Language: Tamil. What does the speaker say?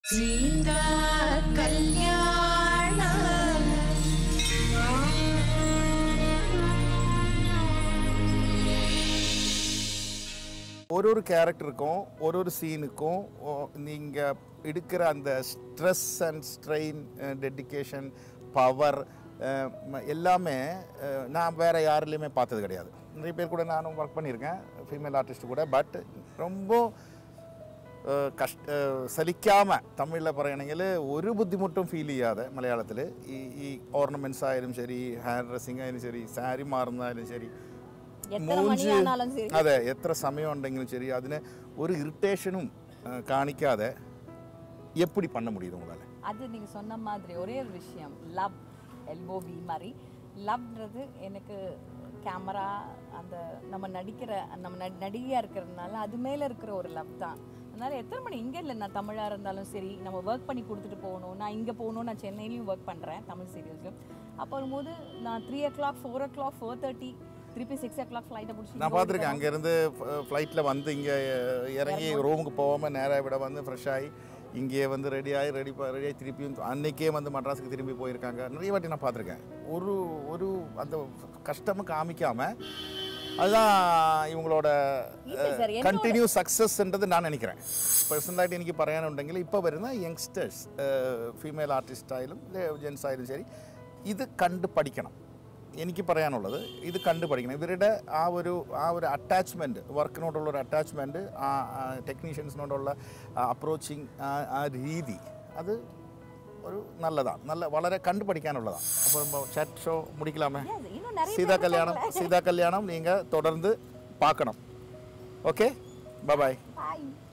சீதா கல்யாணம் ஒரு கேரக்டருக்கும் ஒரு சீனுக்கும் நீங்கள் எடுக்கிற அந்த stress and strain dedication power எல்லாமே நான் வேறு யாருலேயுமே பார்த்தது கிடையாது. நிறைய பேர் கூட நானும் ஒர்க் பண்ணியிருக்கேன் ஃபீமேல் ஆர்டிஸ்ட் கூட. பட் ரொம்ப സലിക്കാമ തമിഴിൽ പറയണമെങ്കിൽ ഒരു ബുദ്ധിമുട്ടും ഫീൽ ചെയ്യാതെ മലയാളത്തിൽ ഈ ഓർണമെൻറ്റ്സ് ആയാലും ശരി, ഹാൻഡ് ഡ്രസ്സിങ് ആയാലും ശരി, സാരി മാറുന്നതായാലും ശരി, അതെ എത്ര സമയം ഉണ്ടെങ്കിലും ശരി, അതിന് ഒരു ഇറിറ്റേഷനും കാണിക്കാതെ எப்படி பண்ண முடியுது உங்களால? அது நீங்க சொன்ன மாதிரி ஒரே ஒரு விஷயம், லவ், எல்ஓவி மாதிரி லவ்ன்றது எனக்கு கேமரா அந்த நம்ம நடிகையாக இருக்கிறதுனால அது மேலே இருக்கிற ஒரு லவ் தான். அதனால் எத்தனை மணி இங்கே இல்லை, நான் தமிழாக இருந்தாலும் சரி, நம்ம ஒர்க் பண்ணி கொடுத்துட்டு போகணும். நான் இங்கே போகணும், நான் சென்னையிலையும் ஒர்க் பண்ணுறேன் தமிழ் சீரியல்ஸ்லையும். அப்போ வரும்போது நான் 3 o'clock 4 o'clock 4:30 திருப்பி 6 o'clock ஃப்ளைட்டை பிடிச்சி நான் பார்த்துருக்கேன். அங்கேருந்து ஃப்ளைட்டில் வந்து இங்கே இறங்கி ரூமுக்கு போகாமல் நேராக விட வந்து ஃப்ரெஷ் ஆகி இங்கே வந்து ரெடியாகி திருப்பியும் அன்றைக்கே வந்து மட்ராஸுக்கு திரும்பி போயிருக்காங்க. நிறைய வாட்டி நான் பார்த்துருக்கேன். ஒரு அந்த கஷ்டமும் காமிக்காமல் அதுதான் இவங்களோட കണ്ടിന്യൂ സക്സസ് എന്നത് ഞാൻ നിனைக்கிறேன். പേഴ്സണലായിട്ട് എനിക്ക് പറയാനുണ്ടെങ്കിൽ ഇപ്പോൾ വരുന്ന യങ്സ്റ്റേഴ്സ് ഫീമെയിൽ ആർട്ടിസ്റ്റ് ആയാലും ജെൻസ് ആയാലും ശരി, ഇത് കണ്ട് പഠിക്കണം. എനിക്ക് പറയാനുള്ളത് ഇത് കണ്ട് പഠിക്കണം. ഇവരുടെ ആ ഒരു അറ്റാച്ച്മെൻറ്റ്, വർക്കിനോടുള്ളൊരു അറ്റാച്ച്മെൻറ്റ്, ആ ടെക്നീഷ്യൻസിനോടുള്ള അപ്രോച്ചിങ്, ആ രീതി, അത് ഒരു നല്ലതാണ്, വളരെ കണ്ടു പഠിക്കാനുള്ളതാണ്. അപ്പോൾ ചാറ്റ് ഷോ முடிக்கலாமே? சீதா கல்யாணம் நீங்கள் தொடர்ந்து பார்க்கணும். ஓகே, பாய்.